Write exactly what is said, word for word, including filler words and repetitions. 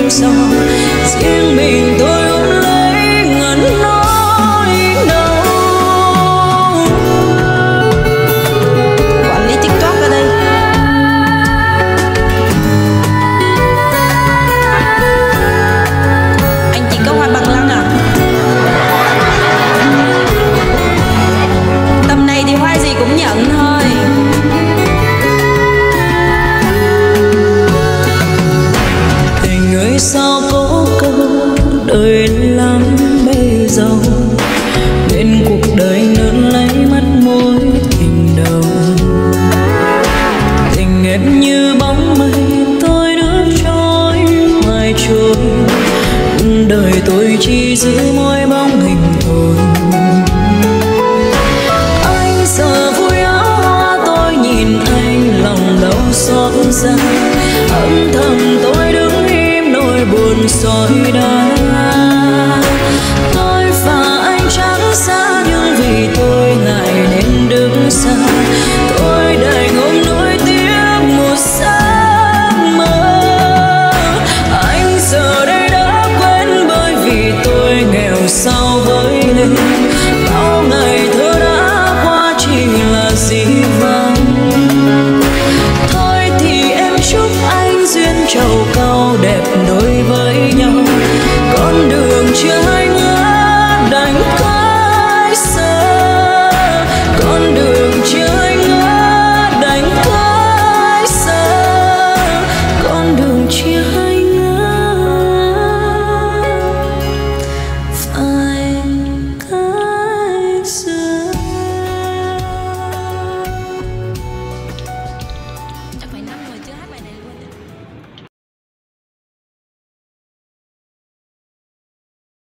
đêm sau, riêng mình tôi ôm lấy ngẩn nỗi đau. Quản lý TikTok ở đây. Anh chỉ có hoa bằng lăng à? Tầm này thì hoa gì cũng nhận thôi. Tình ơi sao có câu đời lắm bây giờ, nên cuộc đời ngỡ lấy mất mối tình đầu. Tình em như bóng mây tôi nước trôi hoài trôi, đời tôi chỉ giữ mỗi bóng hình thôi. Anh giờ vui áo hoa tôi nhìn anh lòng đau xót xa, âm thầm tôi đứng im nỗi buồn soi đau.